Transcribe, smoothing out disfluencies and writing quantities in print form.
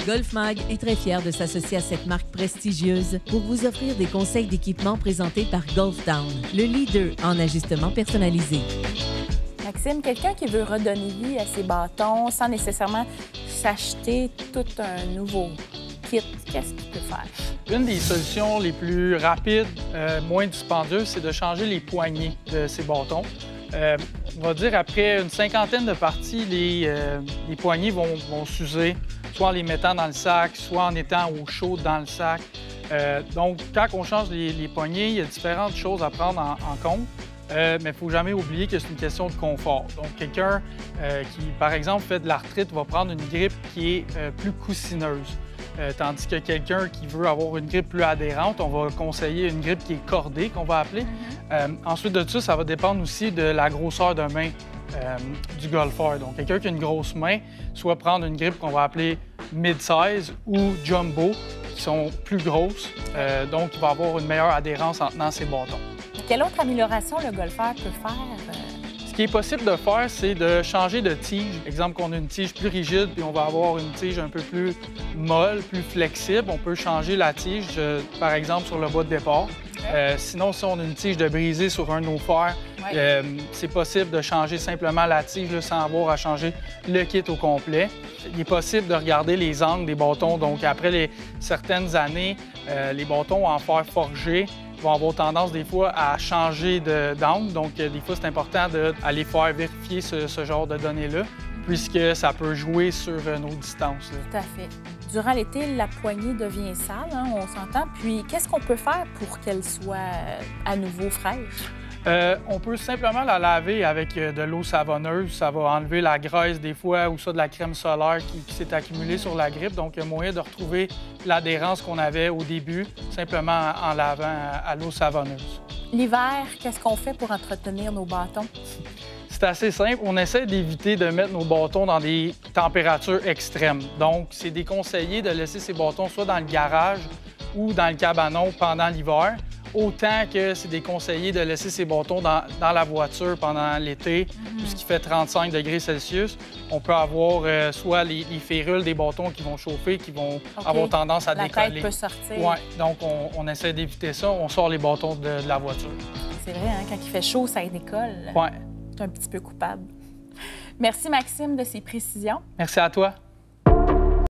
Golfmag est très fier de s'associer à cette marque prestigieuse pour vous offrir des conseils d'équipement présentés par Golf Town, le leader en ajustement personnalisé. Maxime, quelqu'un qui veut redonner vie à ses bâtons sans nécessairement s'acheter tout un nouveau kit, qu'est-ce qu'il peut faire? Une des solutions les plus rapides, moins dispendieuses, c'est de changer les poignées de ces bâtons. On va dire après une cinquantaine de parties, les poignées vont s'user, soit en les mettant dans le sac, soit en étant au chaud dans le sac. Donc, quand on change les poignées, il y a différentes choses à prendre en compte. Mais il ne faut jamais oublier que c'est une question de confort. Donc, quelqu'un qui, par exemple, fait de l'arthrite va prendre une grippe qui est plus coussineuse. Tandis que quelqu'un qui veut avoir une grippe plus adhérente, on va conseiller une grippe qui est cordée, qu'on va appeler. Ensuite de ça va dépendre aussi de la grosseur de main du golfeur. Donc, quelqu'un qui a une grosse main, soit prendre une grippe qu'on va appeler mid-size ou jumbo, qui sont plus grosses. Donc, il va avoir une meilleure adhérence en tenant ses bâtons. Quelle autre amélioration le golfeur peut faire? Ce qui est possible de faire, c'est de changer de tige. Exemple qu'on a une tige plus rigide, puis on va avoir une tige un peu plus molle, plus flexible. On peut changer la tige, par exemple, sur le bas de départ. Sinon, si on a une tige de brisée sur un de nos fers, c'est possible de changer simplement la tige là, sans avoir à changer le kit au complet. Il est possible de regarder les angles des bâtons. Donc, après certaines années, les bâtons en fer forgé vont avoir tendance des fois à changer d'angle. Donc, des fois, c'est important d'aller faire vérifier ce genre de données-là, puisque ça peut jouer sur nos distances. Là. Tout à fait. Durant l'été, la poignée devient sale, hein, on s'entend. Puis, qu'est-ce qu'on peut faire pour qu'elle soit à nouveau fraîche? On peut simplement la laver avec de l'eau savonneuse. Ça va enlever la graisse des fois ou ça de la crème solaire qui s'est accumulée sur la grippe. Donc, il y a moyen de retrouver l'adhérence qu'on avait au début, simplement en lavant à l'eau savonneuse. L'hiver, qu'est-ce qu'on fait pour entretenir nos bâtons? C'est assez simple. On essaie d'éviter de mettre nos bâtons dans des températures extrêmes. Donc, c'est déconseillé de laisser ces bâtons soit dans le garage ou dans le cabanon pendant l'hiver. Autant que c'est déconseillé de laisser ces bâtons dans la voiture pendant l'été, tout ce qui fait 35 degrés Celsius. On peut avoir soit les férules des bâtons qui vont chauffer, qui vont avoir tendance à décoller. La tête peut sortir. Oui, donc on essaie d'éviter ça. On sort les bâtons de la voiture. C'est vrai, hein, quand il fait chaud, ça décolle. Oui. C'est un petit peu coupable. Merci, Maxime, de ces précisions. Merci à toi.